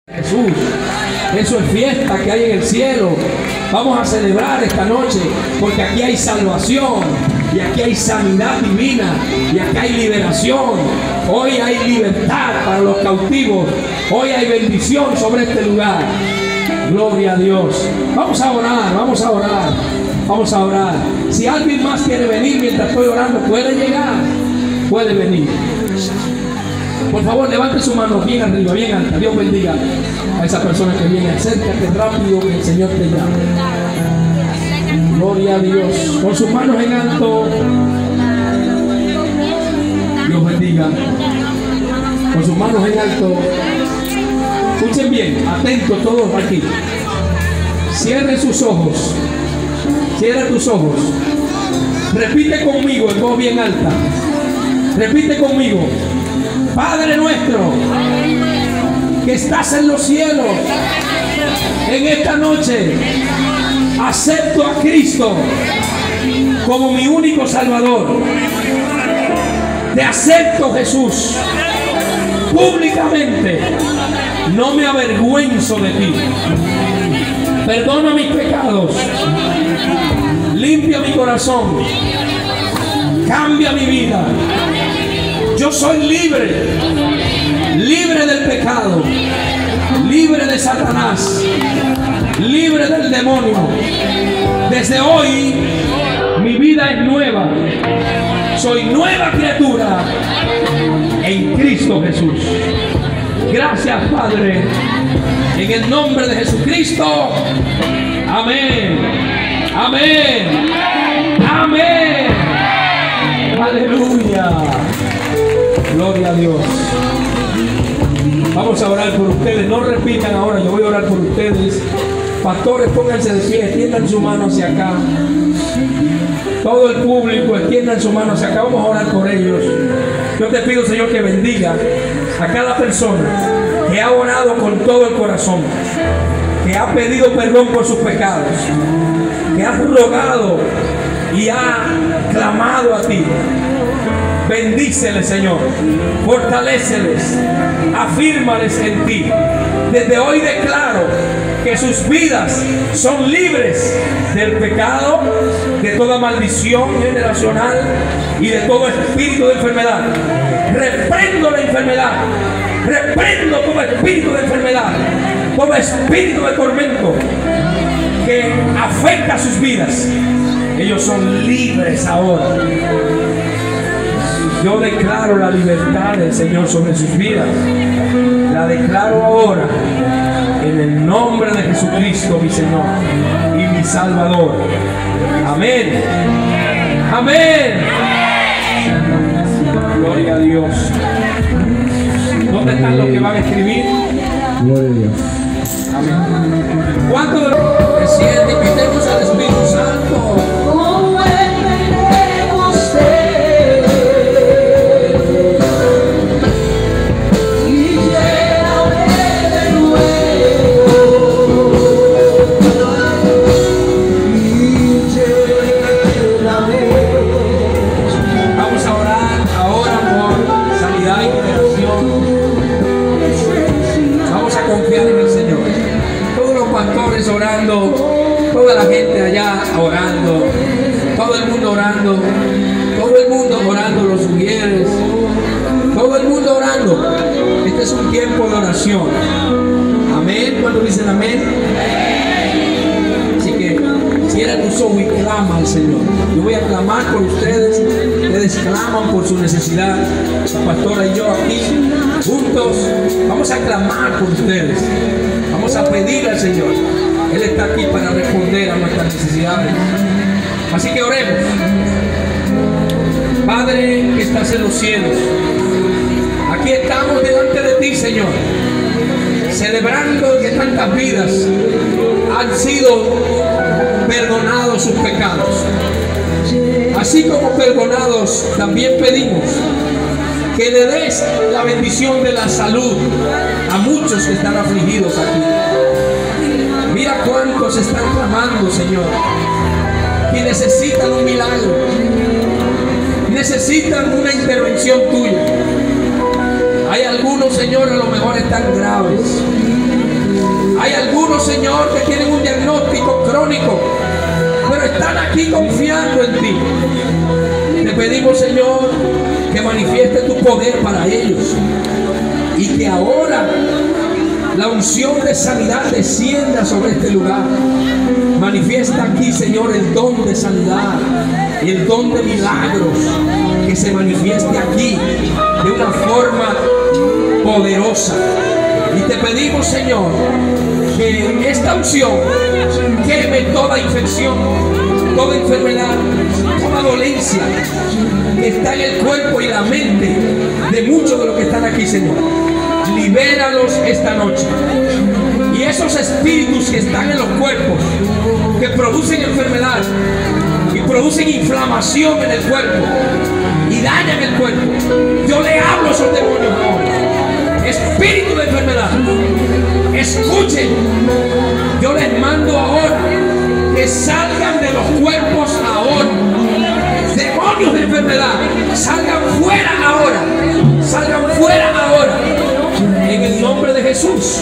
Jesús, eso es fiesta que hay en el cielo. Vamos a celebrar esta noche porque aquí hay salvación y aquí hay sanidad divina y aquí hay liberación. Hoy hay libertad para los cautivos. Hoy hay bendición sobre este lugar. Gloria a Dios. Vamos a orar, vamos a orar, vamos a orar. Si alguien más quiere venir mientras estoy orando, puede llegar, puede venir. Por favor, levante su mano bien arriba, bien alta. Dios bendiga a esa persona que viene. Acércate rápido que el Señor te llama. Gloria a Dios. Con sus manos en alto. Dios bendiga. Con sus manos en alto. Escuchen bien, atentos todos aquí. Cierren sus ojos. Cierra tus ojos. Repite conmigo en voz bien alta. Repite conmigo. Padre nuestro, que estás en los cielos, en esta noche acepto a Cristo como mi único Salvador. Te acepto, Jesús, públicamente. No me avergüenzo de ti. Perdona mis pecados. Limpia mi corazón. Cambia mi vida. Yo soy libre, libre del pecado, libre de Satanás, libre del demonio. Desde hoy mi vida es nueva. Soy nueva criatura en Cristo Jesús. Gracias, Padre, en el nombre de Jesucristo. Amén. Amén. Amén. Aleluya. Gloria a Dios. Vamos a orar por ustedes. No repitan ahora, yo voy a orar por ustedes. Pastores, pónganse de pie, extiendan su mano hacia acá. Todo el público, extiendan su mano hacia acá. Vamos a orar por ellos. Yo te pido, Señor, que bendiga a cada persona que ha orado con todo el corazón, que ha pedido perdón por sus pecados, que ha rogado y ha clamado a ti. Bendíceles, Señor, fortaléceles, afírmales en ti. Desde hoy declaro que sus vidas son libres del pecado, de toda maldición generacional y de todo espíritu de enfermedad. Reprendo la enfermedad, reprendo todo espíritu de enfermedad, todo espíritu de tormento que afecta sus vidas. Ellos son libres ahora. Yo declaro la libertad del Señor sobre sus vidas. La declaro ahora en el nombre de Jesucristo, mi Señor y mi Salvador. Amén. Amén. Gloria a Dios. ¿Dónde están los que van a escribir? Gloria a Dios. Amén. ¿Cuántos de los que sienten y invitemos al Espíritu Santo? Orando, toda la gente allá orando, todo el mundo orando, todo el mundo orando, los sugieres, todo el mundo orando. Este es un tiempo de oración. Amén. ¿Cuándo dicen amén? Así que cierra tus ojos y clama al Señor. Yo voy a clamar por ustedes, ustedes claman por su necesidad. La pastora y yo aquí juntos vamos a clamar por ustedes. Vamos a pedir al Señor. Él está aquí para responder a nuestras necesidades. Así que oremos. Padre que estás en los cielos, aquí estamos delante de ti, Señor, celebrando que tantas vidas han sido perdonados sus pecados. Así como perdonados, también pedimos que le des la bendición de la salud a muchos que están afligidos aquí. Mira cuántos están clamando, Señor, y necesitan un milagro, necesitan una intervención tuya. Hay algunos, Señor, a lo mejor están graves, Señor, que tienen un diagnóstico crónico, pero están aquí confiando en ti. Te pedimos, Señor, que manifieste tu poder para ellos y que ahora la unción de sanidad descienda sobre este lugar. Manifiesta aquí, Señor, el don de sanidad, el don de milagros, que se manifieste aquí de una forma poderosa. Y te pedimos, Señor, que esta unción queme toda infección, toda enfermedad, toda dolencia que está en el cuerpo y la mente de muchos de los que están aquí, Señor. Libéralos esta noche. Y esos espíritus que están en los cuerpos, que producen enfermedad y producen inflamación en el cuerpo y dañan el cuerpo, yo le hablo a esos demonios ahora. Espíritu de enfermedad, escuchen, yo les mando ahora que salgan de los cuerpos ahora. Demonios de enfermedad, salgan fuera ahora, salgan fuera ahora, en el nombre de Jesús.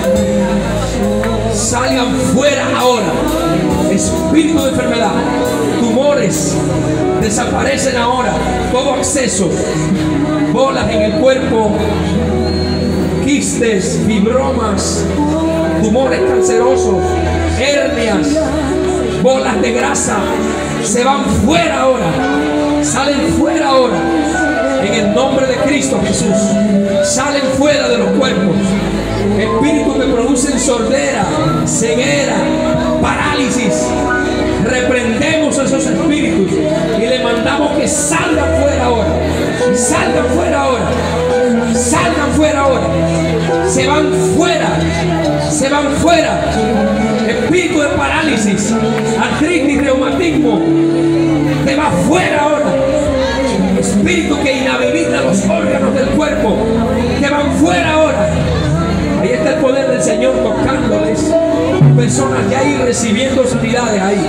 Salgan fuera ahora. Espíritu de enfermedad, tumores, desaparecen ahora. Todo acceso, bolas en el cuerpo, quistes, fibromas, tumores cancerosos, hernias, bolas de grasa, se van fuera ahora. Salen fuera ahora. En el nombre de Cristo Jesús. Salen fuera de los cuerpos. Espíritus que producen sordera, ceguera, parálisis. Reprendemos a esos espíritus y le mandamos que salgan fuera ahora. Salgan fuera ahora. Salgan fuera ahora. Se van fuera. Se van fuera. Espíritu de parálisis, artritis, reumatismo, te va fuera ahora. Espíritu que inhabilita los órganos del cuerpo, que van fuera ahora. Ahí está el poder del Señor tocándoles. Personas que hay recibiendo sanidades ahí.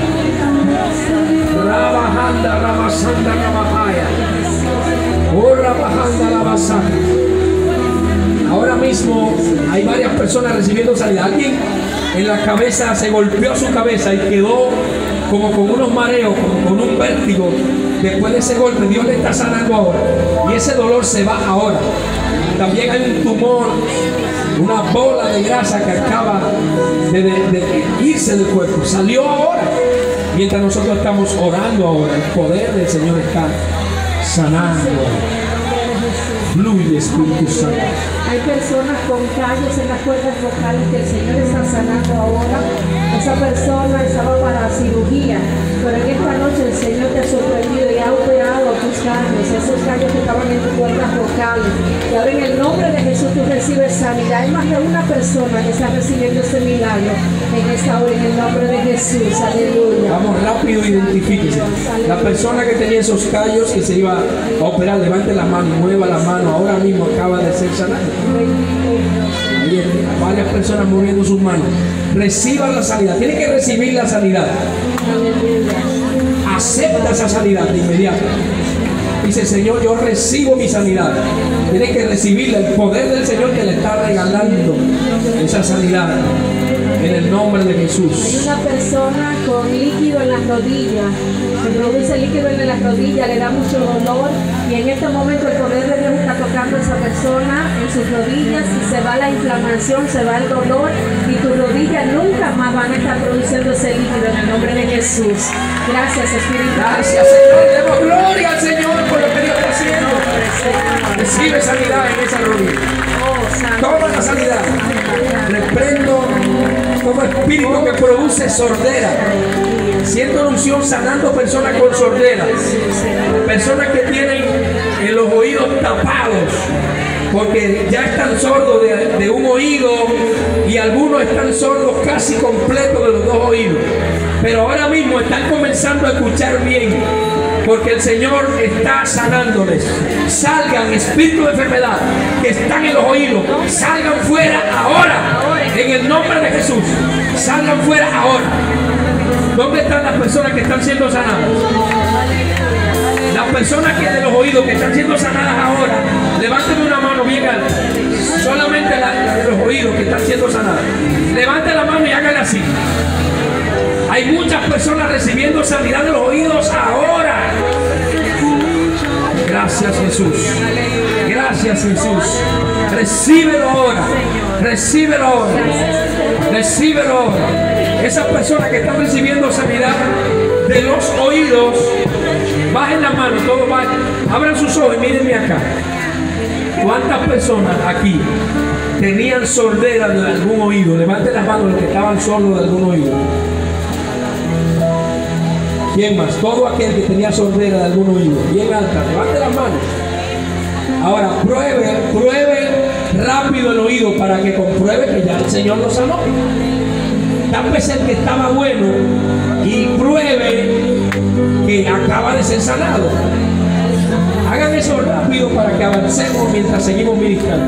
Rabajanda, Rabasanda, Rabajaya. Oh, Rabajanda, Rabasanda. Ahora mismo hay varias personas recibiendo sanidad. Alguien en la cabeza se golpeó su cabeza y quedó como con unos mareos, como con un vértigo. Después de ese golpe, Dios le está sanando ahora. Y ese dolor se va ahora. También hay un tumor, una bola de grasa que acaba de irse del cuerpo. Salió ahora. Mientras nosotros estamos orando ahora, el poder del Señor está sanando. Fluye, Espíritu Santo. Hay personas con callos en las cuerdas vocales que el Señor está sanando ahora. Esa persona estaba para cirugía, pero en esta noche el Señor te ha sorprendido y ha operado tus carnes, esos callos que estaban en tus cuerdas vocales. Y ahora en el nombre de Jesús tú recibes sanidad. Hay más de una persona que está recibiendo este milagro en esta hora, en el nombre de Jesús. Aleluya. Vamos rápido, identifíquese. La persona que tenía esos callos que se iba a operar, levante la mano, mueva la mano. Ahora mismo acaba de ser sanada. Varias personas moviendo sus manos. Reciban la sanidad. Tienen que recibir la sanidad. Acepta esa sanidad de inmediato. Dice: Señor, yo recibo mi sanidad. Tiene que recibirla. El poder del Señor que le está regalando esa sanidad. En el nombre de Jesús. Hay una persona con líquido en las rodillas, se produce líquido en las rodillas, le da mucho dolor, y en este momento el poder de Dios está tocando a esa persona en sus rodillas y se va la inflamación, se va el dolor, y tus rodillas nunca más van a estar produciendo ese líquido en el nombre de Jesús. Gracias, Espíritu. Gracias, Señor. Demos gloria al Señor por lo que Dios está haciendo. Recibe sanidad en esa rodilla. Toma la sanidad. Reprendo todo espíritu que produce sordera. Siento la unción sanando personas con sordera. Personas que tienen los oídos tapados porque ya están sordos de un oído, y algunos están sordos casi completos de los dos oídos. Pero ahora mismo están comenzando a escuchar bien, porque el Señor está sanándoles. Salgan espíritus de enfermedad que están en los oídos, salgan fuera ahora, en el nombre de Jesús. Salgan fuera ahora. ¿Dónde están las personas que están siendo sanadas? La personas que de los oídos que están siendo sanadas ahora, levánteme una mano bien alta. Solamente la de los oídos que están siendo sanadas. Levante la mano y hágale así. Hay muchas personas recibiendo sanidad de los oídos ahora. Gracias, Jesús. Gracias, Jesús. Recíbelo ahora. Recíbelo ahora. Recíbelo ahora. Esas personas que están recibiendo sanidad de los oídos, bajen la mano, todos bajen. Abran sus ojos y mírenme acá. ¿Cuántas personas aquí tenían sordera de algún oído? Levanten las manos los que estaban sordos de algún oído. ¿Quién más? Todo aquel que tenía sordera de algún oído. Bien alta, levante las manos. Ahora, pruebe rápido el oído para que compruebe que ya el Señor lo sanó. Tápese el que estaba bueno y pruebe que acaba de ser sanado. Hagan eso rápido para que avancemos mientras seguimos ministrando.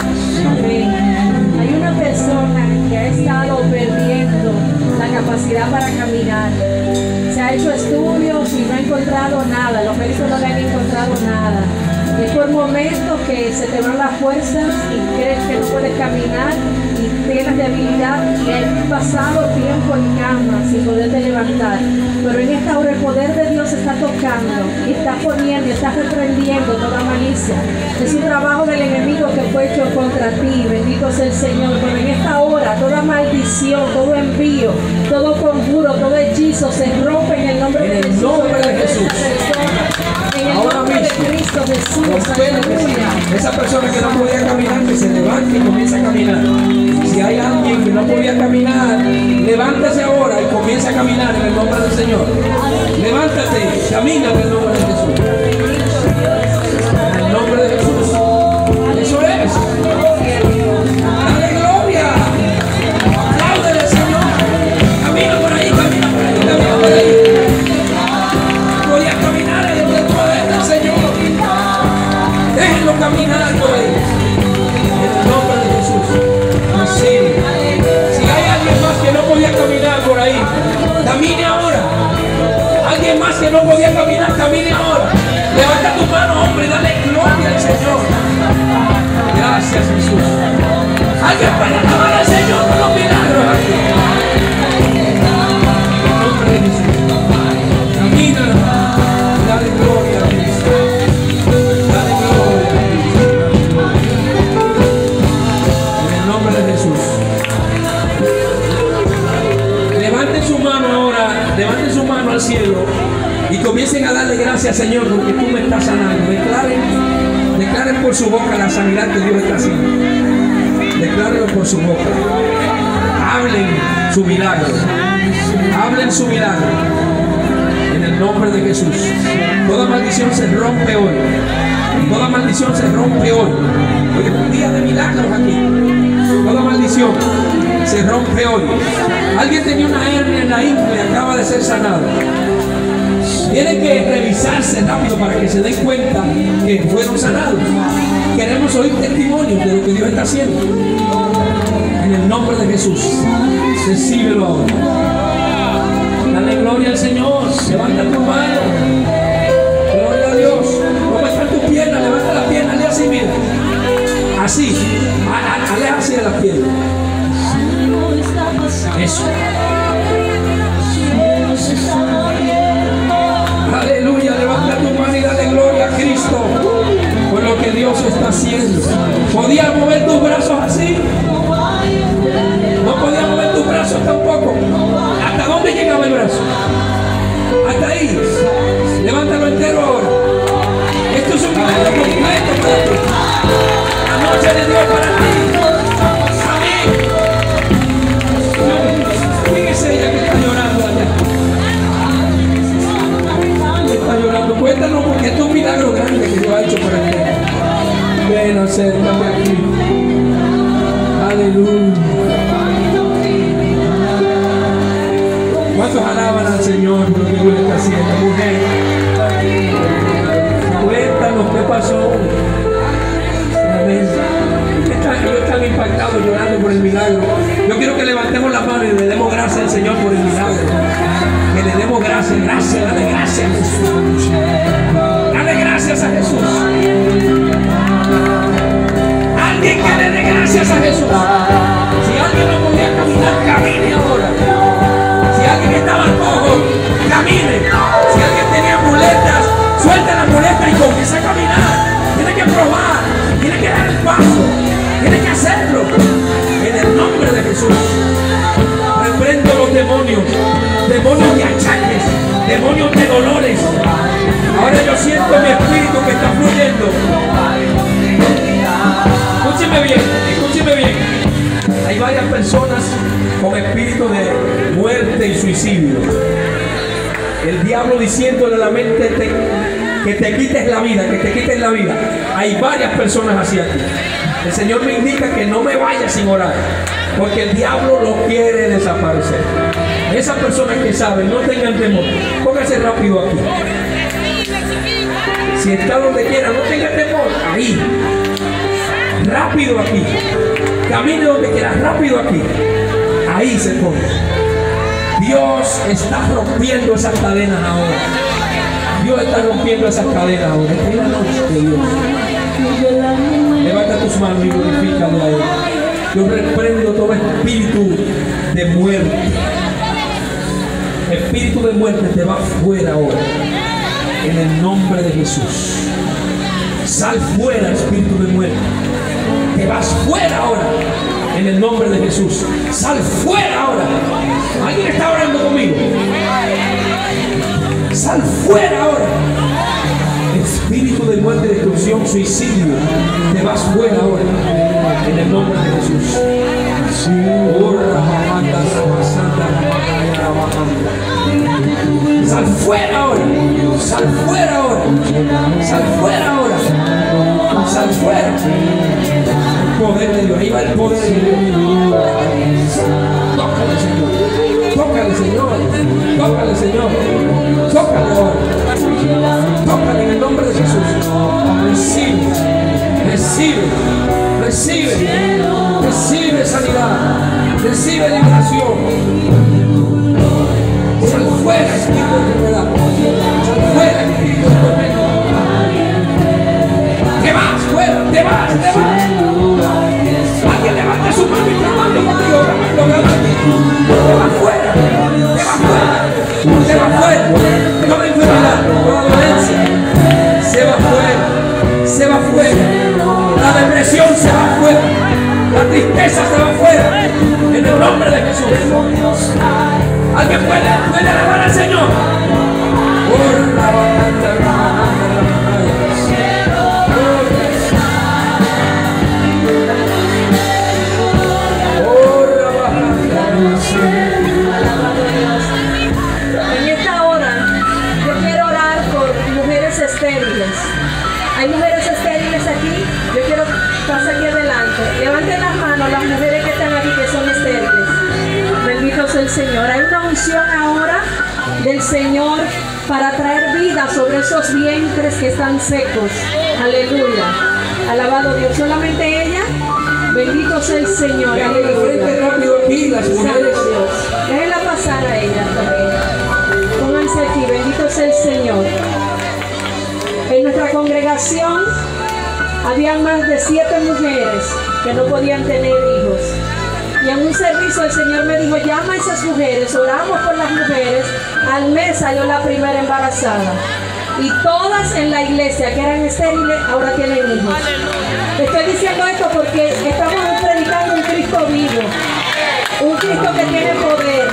Hay una persona que ha estado perdiendo la capacidad para caminar. Se ha hecho estudios y no ha encontrado nada. Los médicos no le han encontrado nada. Es por momentos que se te van las fuerzas y crees que no puedes caminar y tienes debilidad y has pasado tiempo en cama sin poderte levantar. Pero en esta hora el poder de Dios está tocando y está poniendo, está reprendiendo toda malicia. Es un trabajo del enemigo que fue hecho contra ti. Bendito sea el Señor. Pero en esta hora toda maldición, todo envío, todo conjuro, todo hechizo se rompe en el nombre de Jesús. En el nombre de Jesús. En el nombre de Cristo Jesús. Esa persona que no podía caminar, que se levante y comience a caminar. Si hay alguien que no podía caminar, levántese ahora y comience a caminar en el nombre del Señor. Levántate, camina en el nombre de Jesús. En el nombre de Jesús. Eso es. Dale gloria. Apláudele al Señor. Camina por ahí, camina por ahí, camina por ahí. Podía caminar en el poder del Señor. Déjenlo caminar por ahí. En el nombre de Jesús. Sí. Si hay alguien más que no podía caminar por ahí, camine ahora. Alguien más que no podía caminar, camine ahora. Levanta tu mano, hombre, dale gloria al Señor. Gracias, Jesús. Alguien para alabar al Señor por los milagros aquí. En el nombre de Jesús. Camina, dale gloria a Cristo. Dale gloria a Cristo. En el nombre de Jesús. Levanten su mano ahora, levanten su mano al cielo y comiencen a darle gracias, Señor, porque tú me estás sanando. Declaren por su boca la sanidad que Dios está haciendo. Declárenlo por su boca. Hablen su milagro. Hablen su milagro. En el nombre de Jesús. Toda maldición se rompe hoy. Toda maldición se rompe hoy. Hoy es un día de milagros aquí. Toda maldición se rompe hoy. Alguien tenía una hernia en la ingle y acaba de ser sanado. Tienen que revisarse rápido para que se den cuenta que fueron sanados. Queremos oír testimonios de lo que Dios está haciendo. En el nombre de Jesús, recíbelo ahora. Dale gloria al Señor. Levanta tu mano. Gloria a Dios. ¿Cómo están tus piernas? Levanta las piernas. Hazle así, mira. Así. Hazle así a las piernas. Eso. Aleluya, levanta tu mano y dale gloria a Cristo por lo que Dios está haciendo. ¿Podías mover tus brazos así? No podías mover tus brazos tampoco. ¿Hasta dónde llegaba el brazo? Hasta ahí. Levántalo entero ahora. Esto es un milagro completo para ti. La noche de Dios para ti. Fíjese ella que está llorando allá. Está llorando. Cuéntanos porque esto es un milagro grande que Dios ha hecho para ti. Ven, acércate aquí. Aleluya. ¿Cuántos alaban al Señor por lo que Dios está haciendo, mujer? Cuéntanos qué pasó. Amén. Ellos están impactados llorando por el milagro. Yo quiero que levantemos la mano y le demos gracias al Señor por el milagro. Que le demos gracias, dale gracias. gracias a Jesús. Alguien que le dé gracias a Jesús. Si alguien no podía caminar, camine ahora. Si alguien estaba cojo, camine. Si alguien tenía muletas, suelte las muletas y comience a caminar. Tiene que probar, tiene que dar el paso, tiene que hacerlo. En el nombre de Jesús. Reprendo los demonios, demonios de achaques, demonios de dolores. Ahora yo siento mi espíritu que está fluyendo. Escúcheme bien, escúcheme bien. Hay varias personas con espíritu de muerte y suicidio. El diablo diciéndole a la mente que te quites la vida, que te quites la vida. Hay varias personas así aquí. El Señor me indica que no me vaya sin orar, porque el diablo lo quiere desaparecer. Esas personas que saben, no tengan temor. Póngase rápido aquí. Si está donde quiera, no tenga temor. Ahí. Rápido aquí. Camine donde quiera, rápido aquí. Ahí se pone. Dios está rompiendo esas cadenas ahora. Dios está rompiendo esas cadenas ahora. Es la noche de Dios. Levanta tus manos y glorifícale a Él. Yo reprendo todo espíritu de muerte. Espíritu de muerte te va fuera ahora. En el nombre de Jesús. Sal fuera, espíritu de muerte. Te vas fuera ahora. En el nombre de Jesús. Sal fuera ahora. ¿Alguien está orando conmigo? Sal fuera ahora. Espíritu de muerte, destrucción, suicidio. Te vas fuera ahora. En el nombre de Jesús. Sal fuera ahora. Sal fuera ahora. Sal fuera ahora. Sal fuera. El poder de Dios. Ahí va el poder de Dios. Tócale, Señor. Tócale, Señor. Tócale, Señor. Tócale ahora. Tócale en el nombre de Jesús. Recibe. Recibe. Recibe. Recibe sanidad. Recibe liberación. Sal fuera, espíritu de enfermedad. Sal fuera, espíritu de tormento. Te vas, fuera, te vas, te vas. Alguien levanta su mano y clamando contigo, clamando. Te vas fuera, te vas fuera, te vas fuera. Toda enfermedad, toda dolencia, se va fuera, se va fuera. La depresión se va fuera, la tristeza se va fuera. En el nombre de Jesús. Alguien puede alabar al Señor. En esta hora yo quiero orar por mujeres estériles. Hay mujeres estériles aquí. Yo quiero pasar aquí adelante. Levanten las manos las mujeres que están aquí que son estériles. Bendito sea el Señor. Hay una unción ahora del Señor para traer vida sobre esos vientres que están secos. Aleluya. Alabado Dios. Solamente ella. Bendito sea el Señor. Aleluya. Rápido aquí, las mujeres. Déjenla pasar a ella también. Pónganse aquí. Bendito sea el Señor. En nuestra congregación habían más de 7 mujeres que no podían tener hijos. Y en un servicio el Señor me dijo, llama a esas mujeres, oramos por las mujeres. Al mes salió la primera embarazada. Y todas en la iglesia que eran estériles ahora tienen hijos. Estoy diciendo esto porque estamos predicando un Cristo vivo. Un Cristo que tiene poder.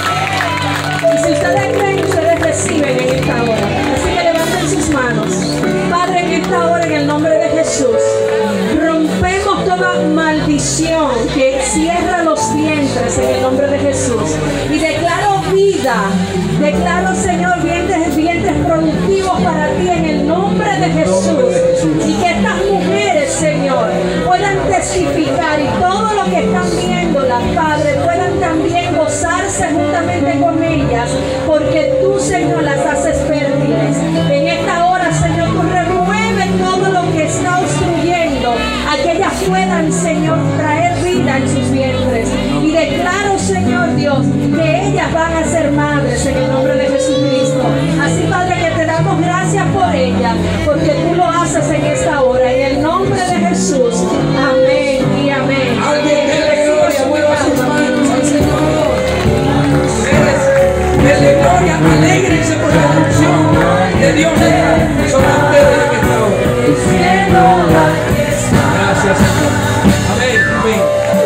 Y si ustedes creen, ustedes reciben en esta hora. Así que levanten sus manos. Padre, en esta hora, en el nombre de Jesús, rompemos toda maldición que cierra los vientres en el nombre de Jesús. Y declaro vida. Declaro, Señor, vientres productivos para ti en el nombre de Jesús. Y que estas mujeres, Señor, puedan testificar y todo lo que están viendo, las padres, puedan también gozarse juntamente con ellas, porque tú, Señor, las haces fértiles. En esta hora, Señor, tú remueves todo lo que está obstruyendo a que ellas puedan, Señor, traer vida en sus vientres. Y declaro, Señor Dios, que ellas van a ser madres en el nombre de Jesucristo. Así, Padre, que te damos gracias por ellas, porque tú gloria, alégrense por la unción de Dios sobre ustedes en esta hora. Gracias, Señor. Amén, amén.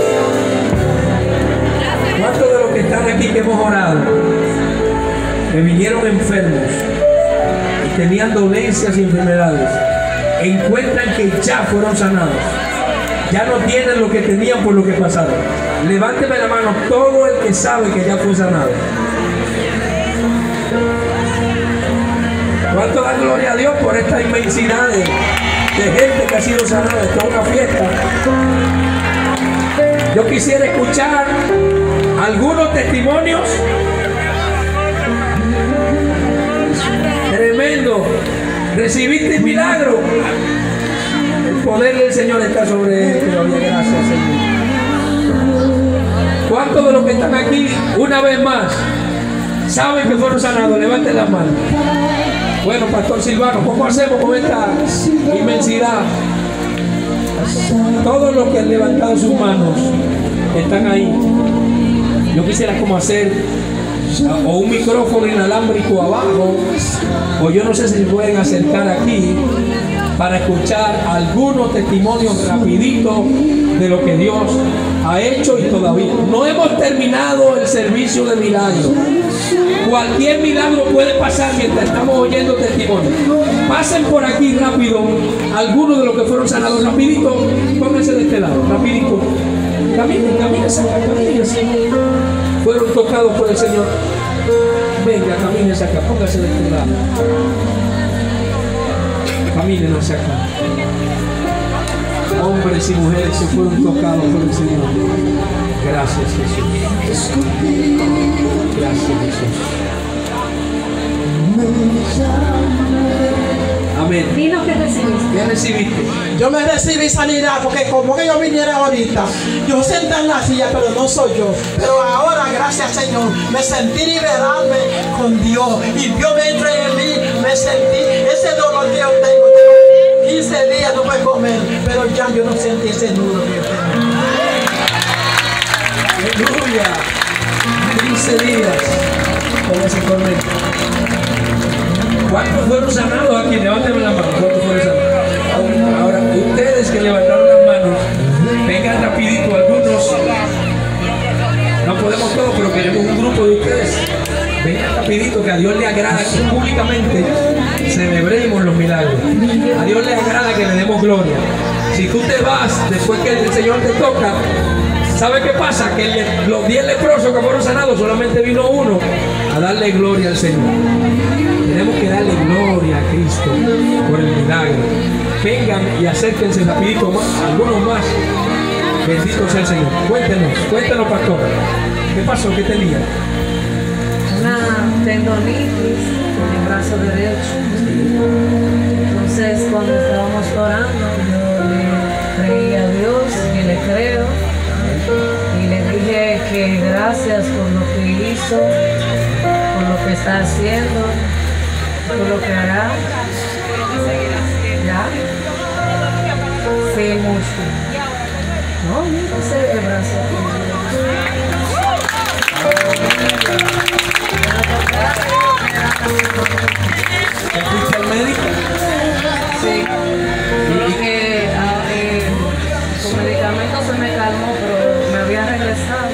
¿Cuántos de los que están aquí que hemos orado, que vinieron enfermos y tenían dolencias y enfermedades, encuentran que ya fueron sanados? Ya no tienen lo que tenían por lo que pasaron. Levánteme la mano todo el que sabe que ya fue sanado. ¿Cuánto dan gloria a Dios por esta inmensidad de gente que ha sido sanada? Esto es una fiesta. Yo quisiera escuchar algunos testimonios. Tremendo. ¿Recibiste el milagro? El poder del Señor está sobre él. Gracias, Señor. ¿Cuántos de los que están aquí, una vez más, saben que fueron sanados? Levanten las manos. Bueno, Pastor Silvano, ¿cómo hacemos con esta inmensidad? Todos los que han levantado sus manos están ahí. Yo quisiera como hacer o un micrófono inalámbrico abajo, o yo no sé si se pueden acercar aquí para escuchar algunos testimonios rapiditos de lo que Dios ha hecho y todavía. No hemos terminado el servicio de milagros. Cualquier milagro puede pasar mientras estamos oyendo testimonios. Pasen por aquí rápido algunos de los que fueron sanados. Rapidito, pónganse de este lado, rapidito. Caminen, caminen, caminen. Fueron tocados por el Señor. Venga, caminen acá, pónganse de este lado. Caminen hacia acá. Hombres y mujeres que fueron tocados por el Señor. Gracias, Jesús. Gracias, Jesús. Amén. Dinos que recibiste. ¿Qué recibiste? Yo me recibí sanidad porque como que yo viniera ahorita, yo senté en la silla, pero no soy yo. Pero ahora, gracias Señor, me sentí liberarme con Dios. Y Dios me entró en mí, me sentí ese dolor que yo tengo. 15 días no puedo comer, pero ya yo no sentí ese nudo que yo tengo. Aleluya. 15 días con ese tormento. ¿Cuántos fueron sanados aquí? Levántame la mano. ¿Cuántos fueron sanados? Ahora, ustedes que levantaron las manos, vengan rapidito. Algunos, no podemos todos, pero queremos un grupo de ustedes. Vengan rapidito, que a Dios le agrada que públicamente celebremos los milagros. A Dios le agrada que le demos gloria. Si tú te vas después que el Señor te toca, ¿sabe qué pasa? Que los 10 leprosos que fueron sanados, solamente vino uno a darle gloria al Señor. Tenemos que darle gloria a Cristo por el milagro. Vengan y acérquense rapidito más, algunos más. Bendito sea el Señor. Cuéntenos, pastor. ¿Qué pasó? ¿Qué tenía? Una tendonitis en el brazo derecho. Entonces, cuando estábamos orando, yo le creí a Dios y le creo. Y le dije que gracias por lo que hizo, por lo que está haciendo, por lo que hará. ¿Ya? Sí, mucho. No, mira ese brazo. ¿Fuiste al médico? Sí. Porque con medicamento se me calmó, pero me había regresado.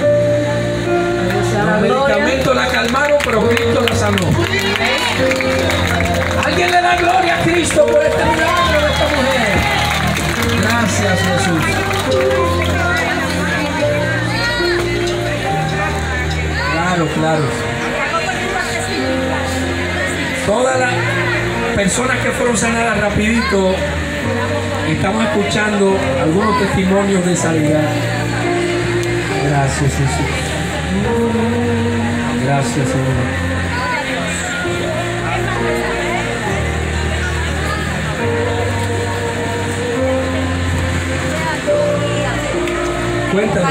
Los medicamentos la calmaron, pero Cristo la sanó. ¿Alguien le da gloria a Cristo por este milagro de esta mujer? Gracias, Jesús. Claro. Todas las personas que fueron sanadas rapidito, estamos escuchando algunos testimonios de sanidad. Gracias, Jesús. Gracias, Señor. Cuéntanos.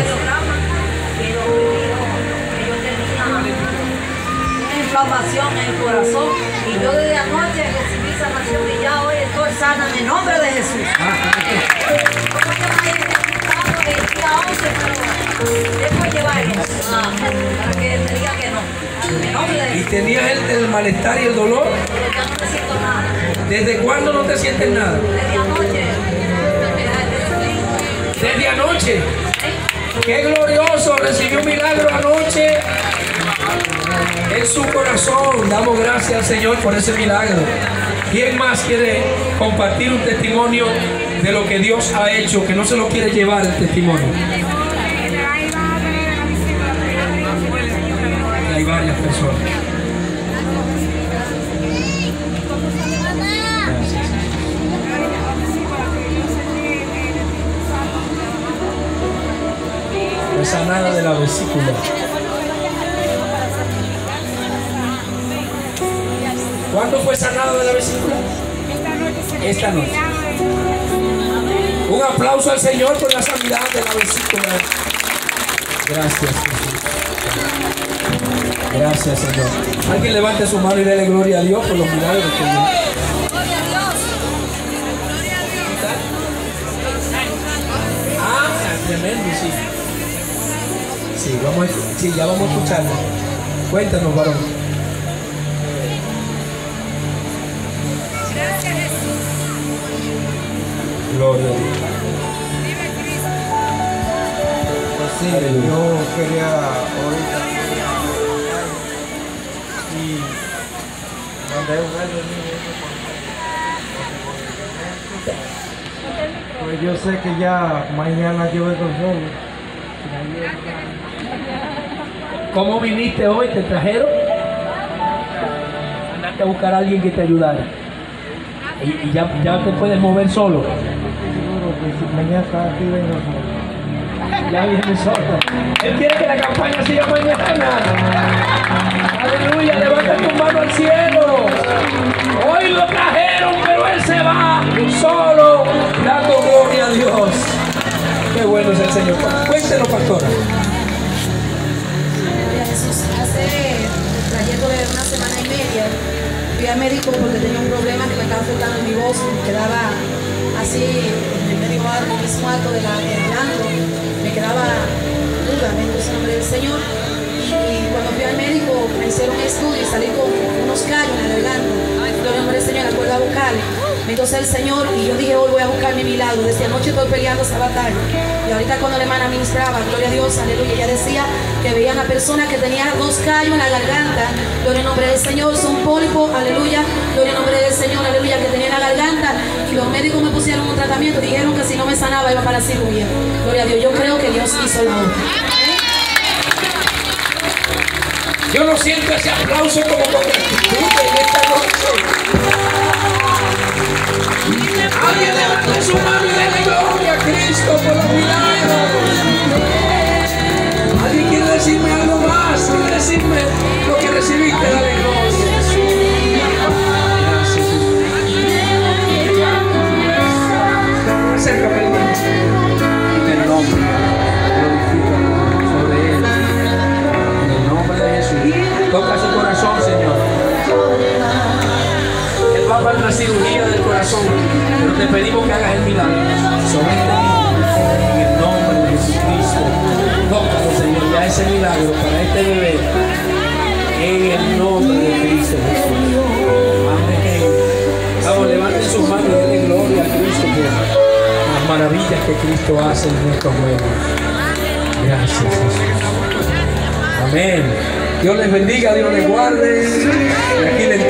Inflamación en el corazón y yo desde anoche recibí sanación y ya hoy estoy sana en el nombre de Jesús. Como yo me había el día 11, pero después que vaya, para que te diga que no. En nombre de ¿Y Jesús. tenías el malestar y el dolor? Pero ya no te siento nada. ¿Desde cuándo no te sientes nada? Desde anoche. Desde anoche. ¡Qué glorioso! Recibió un milagro anoche en su corazón. Damos gracias al Señor por ese milagro. ¿Quién más quiere compartir un testimonio de lo que Dios ha hecho, que no se lo quiere llevar el testimonio? Hay varias personas. Gracias. Fue sanada de la vesícula. ¿Cuándo fue sanada de la vesícula? Esta noche. Un aplauso al Señor por la sanidad de la vesícula. Gracias, Jesús. Gracias, Señor. Alguien levante su mano y dele gloria a Dios por los milagros que Dios. Ah, tremendo, sí. Sí, ya vamos a escucharlo. Cuéntanos, varón. Gloria a Dios. Pues sí, Aleluya. yo quería ahorita y mandé un año pues yo sé que ya mañana yo vengo solo. ¿Cómo viniste hoy? ¿Te trajeron? Andaste a buscar a alguien que te ayudara. Y ya te puedes mover solo. Seguro que si mañana está aquí vengo solo. Ya viene solo. Él quiere que la campaña siga mañana. Aleluya, levanta tu mano al cielo. Hoy lo trajeron, pero él se va solo, dando gloria a Dios. Qué bueno es el Señor. Cuéntenos, pastora. Gloria a Jesús. Hace el trayecto de una semana y media fui al médico porque tenía un problema que me estaba afectando en mi voz, me quedaba así en el mismo alto del blanco, me quedaba duda, bendito sea el nombre del Señor. Y cuando fui al médico me hicieron un estudio y salí con unos callos en el garganta. Gloria al nombre del Señor, la cuerda vocal. Entonces el Señor, y yo dije, hoy voy a buscar mi milagro. Desde anoche estoy peleando esa batalla. Y ahorita cuando la hermana ministraba, gloria a Dios, aleluya, ella decía que veía una persona que tenía 2 callos en la garganta. Gloria al nombre del Señor, son pólipos, aleluya. Gloria al nombre del Señor, aleluya, que tenía en la garganta. Y los médicos me pusieron un tratamiento, dijeron que si no me sanaba iba para la cirugía. Gloria a Dios, yo creo que Dios hizo la obra. Yo no siento ese aplauso como con gratitud en esta noche. Alguien levante su mano y denle gloria a Cristo por los milagros. Alguien quiere decirme algo más, quiere decirme lo que recibiste, dale gloria. Gracias. Acércame, hermano. En el nombre, glorifica sobre él. En el nombre de Jesús. Toca su corazón, Señor. Él va para una cirugía del corazón, pero te pedimos que hagas el milagro sobre este niño. En el nombre de Jesucristo. Tócalo, Señor, ya ese milagro para este bebé. En el nombre de Cristo Jesús. Amén. Vamos, levanten sus manos y denle gloria a Cristo por las maravillas que Cristo hace en nuestros huevos. Gracias, Jesús. Amén. Dios les bendiga, Dios les guarde. Y aquí les